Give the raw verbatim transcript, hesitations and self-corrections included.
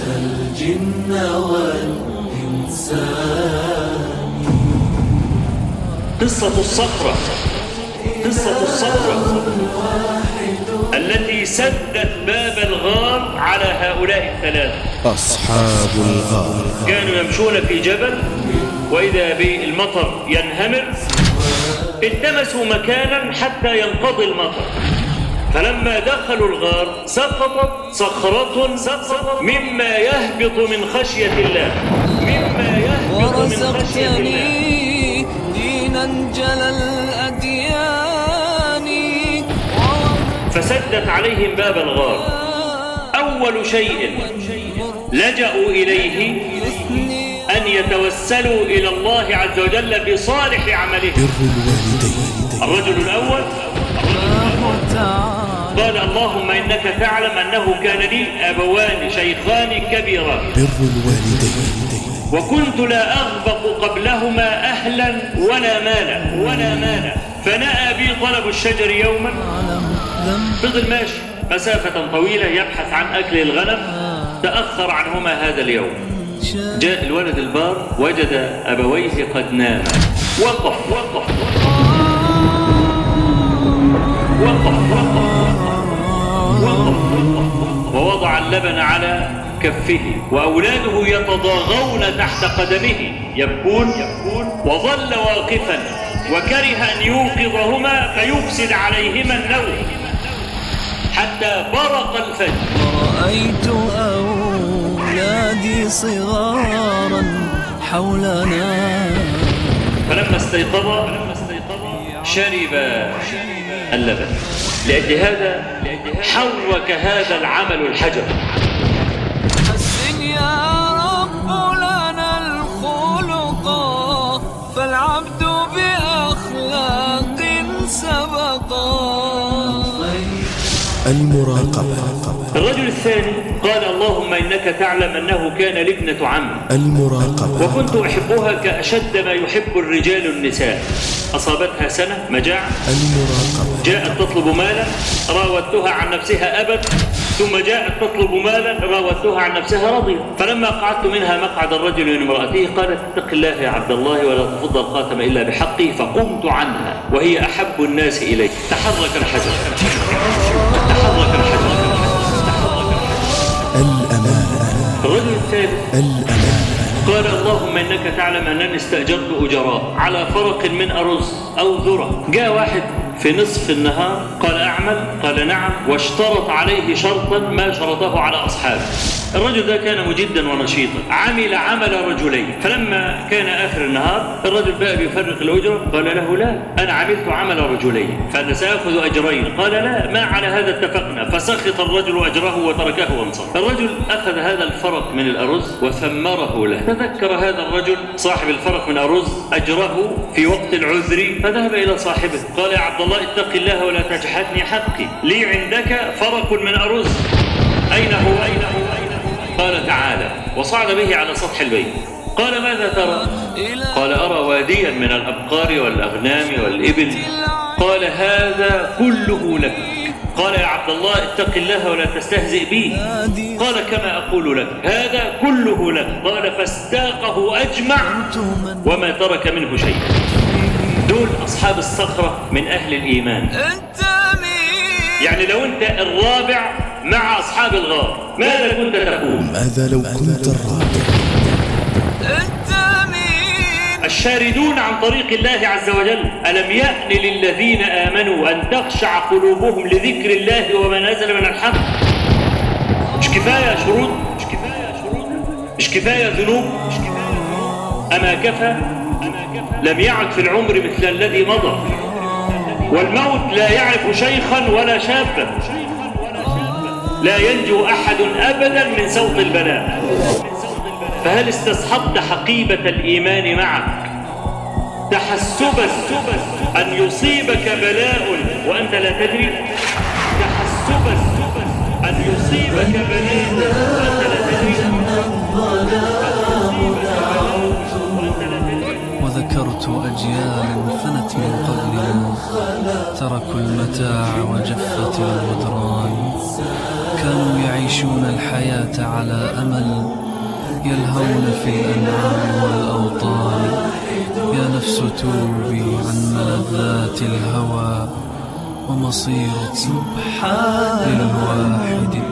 الجن والإنسان. قصة الصخرة، قصة الصخرة التي سدت باب الغار على هؤلاء الثلاثة. أصحاب الغار كانوا يمشون في جبل وإذا بالمطر ينهمر، التمسوا مكانا حتى ينقضي المطر، فلما دخلوا الغار سقطت صخرة مما يهبط من خشية الله، مما يهبط من خشية الله. دينا جل الأديان فسدت عليهم باب الغار. أول شيء لجأوا إليه أن يتوسلوا إلى الله عز وجل بصالح عملهم. بر الوالدين. الرجل الأول قال اللهم إنك تعلم أنه كان لي أبوان شيخان كبيران بر الوالدين، وكنت لا أغبط قبلهما أهلا ولا مالا ولا مالا فنأى بي طلب الشجر يوما. فضل ماشي مسافة طويلة يبحث عن أكل الغنم، تأخر عنهما هذا اليوم. جاء الولد البار وجد أبويه قد ناما، وقف وقف وقف وقف ووضع اللبن على كفه، وأولاده يتضاغون تحت قدمه يبكون، وظل واقفا وكره أن يوقظهما فيفسد عليهما النوم حتى برق الفجر. ورأيت أولادي صغارا حولنا، فلما استيقظ شرب اللبن. لأجل هذا حرك هذا العمل الحجر. حسن يا رب لنا الخلق فالعبد بأخلاق سبقا. المراقبة. الرجل الثاني قال اللهم إنك تعلم أنه كان لي ابنة عم المراقبة، وكنت أحبها كأشد ما يحب الرجال النساء. أصابتها سنة مجاعة، المراقبة. جاءت تطلب مالا راودتها عن نفسها أبت، ثم جاءت تطلب مالا راودتها عن نفسها رضيت. فلما قعدت منها مقعد الرجل من امرأته قالت اتق الله يا عبد الله ولا تفض الخاتم إلا بحقه، فقمت عنها وهي أحب الناس إلي. تحرك الحجر، تحرك الحجر. الأمان. الرجل الثالث الأمان. قال اللهم إنك تعلم أنني استأجرت أجراء على فرق من أرز أو ذرة. جاء واحد في نصف النهار قال أعمل، قال نعم، واشترط عليه شرطا ما شرطه على أصحابه. الرجل ده كان مجدا ونشيطا، عمل عمل رجلين. فلما كان آخر النهار الرجل بقى بيفرق الأجرة، قال له لا أنا عملت عمل رجلين فأنا سأخذ أجرين. قال لا ما على هذا اتفقنا. فسخط الرجل أجره وتركه وانصرف. الرجل أخذ هذا الفرق من الأرز وثمره له. تذكر هذا الرجل صاحب الفرق من أرز أجره في وقت العذر، فذهب إلى صاحبه قال يا عبد الله اتق الله ولا تجحدني حقي، لي عندك فرق من أرز، أين هو؟ أين هو؟ قال تعالى، وصعد به على سطح البيت. قال ماذا ترى؟ قال أرى واديا من الأبقار والأغنام والإبل. قال هذا كله لك. قال يا عبد الله اتق الله ولا تستهزئ بي. قال كما أقول لك هذا كله لك. قال فاستاقه أجمع وما ترك منه شيء. دول أصحاب الصخرة من أهل الإيمان. يعني لو أنت الرابع مع أصحاب الغار ماذا كنت تقول؟ ماذا لو كنت الرابع؟ الشاردون عن طريق الله عز وجل. ألم يأن للذين آمنوا أن تخشع قلوبهم لذكر الله وما نزل من الحق. مش كفاية شروط، مش كفاية شروط، مش كفاية ذنوب، مش كفاية. أما كفى لم يعد في العمر مثل الذي مضى، والموت لا يعرف شيخا ولا شابا، لا ينجو أحد أبدا من سوط البلاء. فهل استصحبت حقيبة الإيمان معك تحسبا أن يصيبك بلاء وأنت لا تدري؟ تحسبا أن يصيبك بلاء وأنت لا تدري؟ وذكرت أجيالا فنت من قبلنا تركوا المتاع وجفت الغدران. كانوا يعيشون الحياة على أمل، يلهون في الأنعام والأوطان. يا نفس توبي عن ملذات الهوى، ومصيرك للواحد